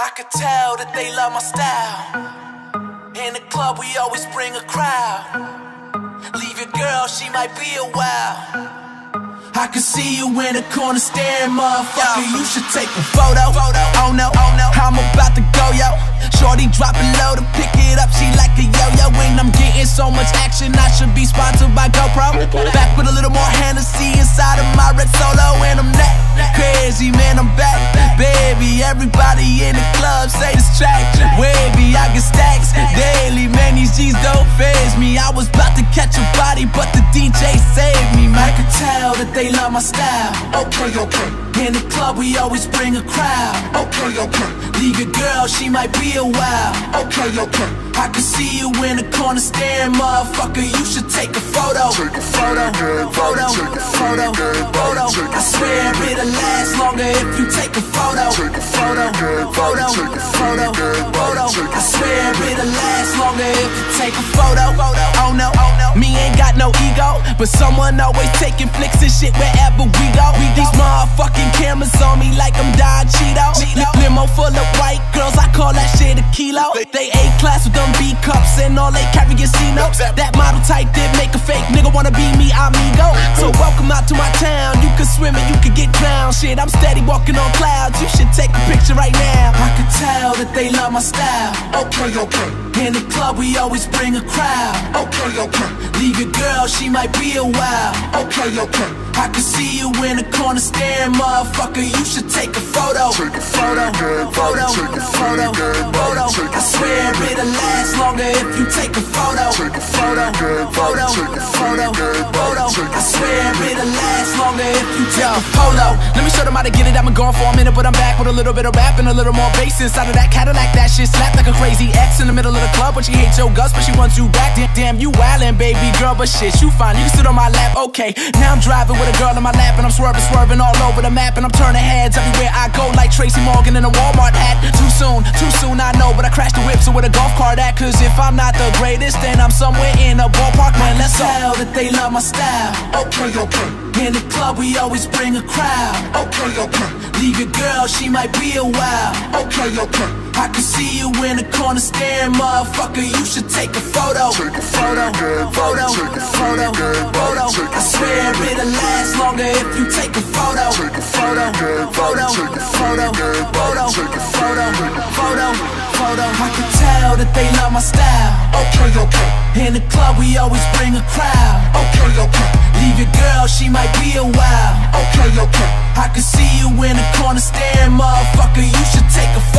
I could tell that they love my style. In the club we always bring a crowd. Leave your girl, she might be a while. I can see you in the corner staring, motherfucker. You should take a photo. Oh no, I'm about to go, yo. Shorty dropping low to pick it up, she like a yo-yo. And I'm getting so much action, I should be sponsored by GoPro. Back with a little more Hennessy inside of my red Solo. And I'm that crazy, man, I'm back. Baby, everybody in the club say this track wavy, I get stacks daily, man, these G's don't faze me. I was about to catch a body, but the DJ saved me, man. I could tell that they love my style. Okay. In the club we always bring a crowd. Okay. Leave your girl, she might be a while. Okay. I can see you in the corner staring, motherfucker. You should take a photo. Photo. I swear it'll last longer if you take a photo. Photo. I swear it'll last longer if you take a photo. Oh no, me ain't got no ego, but someone always taking flicks and shit wherever we go. These motherfucking cameras on me like I'm Don Cheeto. Limo full of white girls, I call that shit a kilo. They A-class with them B-cups and all they carry C-notes. That model type did make a fake nigga wanna be me, amigo. So welcome out to my town. You can swim and you can get drowned. Shit, I'm steady walking on clouds. You should take a picture right now. I can tell that they love my style. Okay. In the club we always bring a crowd. Okay. Leave your girl, she might be a while. Okay. I can see you in the corner staring, motherfucker. You should take a photo. Photo. I swear it'll last longer if you take a photo. Photo. I swear it'll last longer if you take a photo. Let me show them how to get it. I've been gone for a minute, but I'm back with a little bit of rap and a little more bass inside of that Cadillac. That shit slapped like a crazy ex in the middle of the club, but she hates your guts, but she wants you back. Damn, you wildin', baby girl, but shit, you fine. You can sit on my lap, okay. Now I'm driving with a girl in my lap, and I'm swerving all over the map, and I'm turning heads everywhere I go like Tracy Morgan in a Walmart hat. Too soon, I know, but I crashed the whip, so with a golf cart at. Cause if I'm not the greatest, then I'm somewhere in a ballpark, man, let's go. Tell that they love my style. Okay. In the club we always bring a crowd. Okay. Leave your girl, she might be a while. Okay. I can see you in the corner staring, motherfucker. You should take a photo. Photo. I swear it'll last longer if you take a photo. Photo. I can tell that they love my style. Okay. In the club we always bring a crowd. Okay. Leave your girl, she might be a while. Okay. I can see you in the corner staring, motherfucker. You should take a photo.